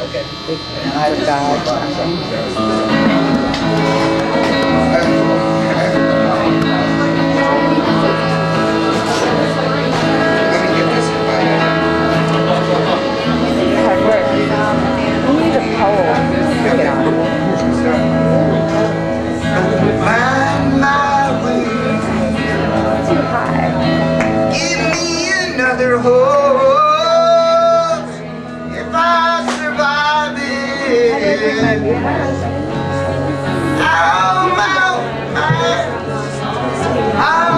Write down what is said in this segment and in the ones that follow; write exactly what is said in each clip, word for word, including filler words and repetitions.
good. And I forgot. Hard work. We need a poem. Bring it on. Too high. Give me another hope if I survive it. How about how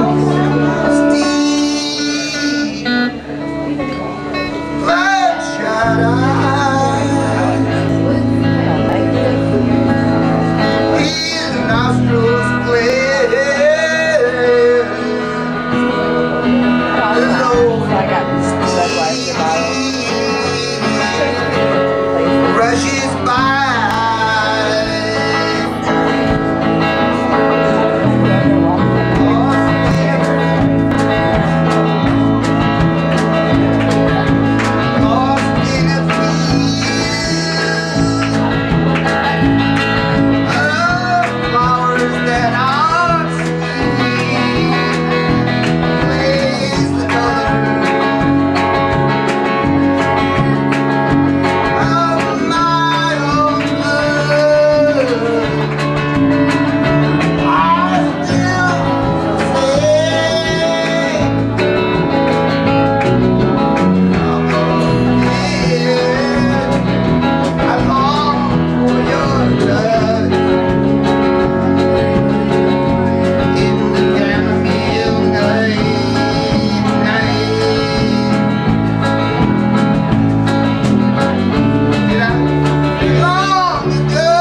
steep bloodshot eyes, his nostrils glare. Rushes by. Lost in a field of flowers that are sweet. Plays the color of my own blood. I still say, I long for your touch in the chamomile night, night. Long ago,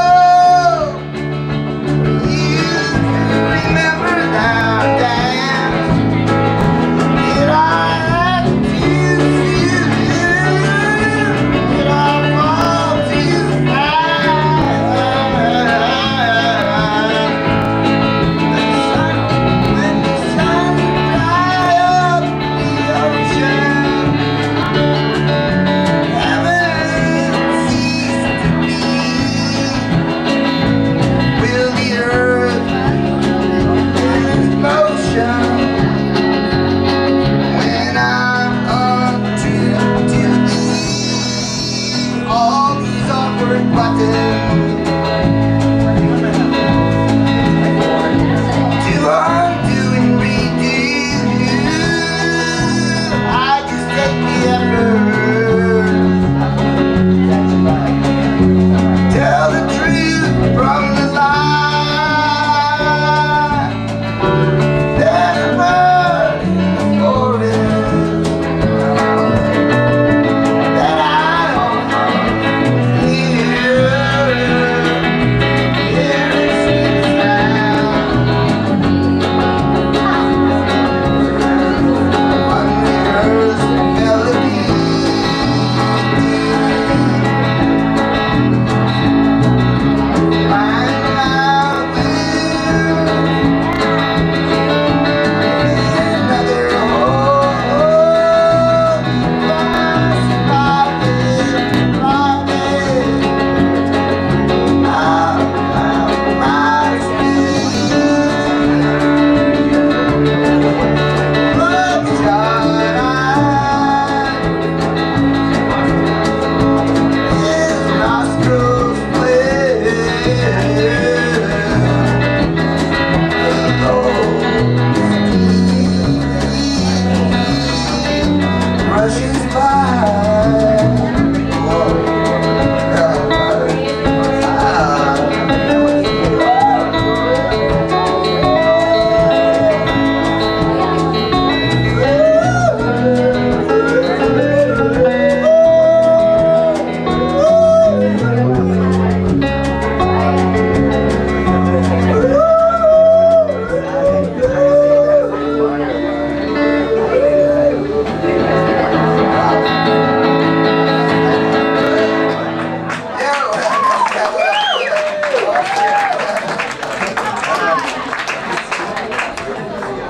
you remember that dance? Did I ask you to? Did I fall too fast? The sun, when the sun dried up the ocean, heaven ceased to be. Will the earth lose motion when I'm unto to thee? All these awkward buttons